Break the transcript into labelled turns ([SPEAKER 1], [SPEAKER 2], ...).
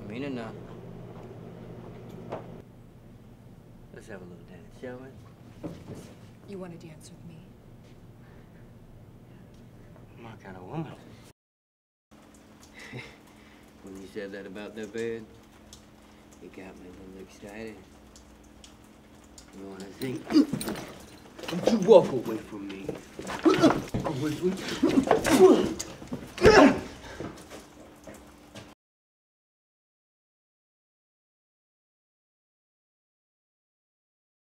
[SPEAKER 1] mean it now. Let's have a little dance, shall we?
[SPEAKER 2] You want to dance with me?
[SPEAKER 1] My kind of woman. When you said that about that bed, it got me a little excited. You know what I think? Don't you walk away from me. Away from me.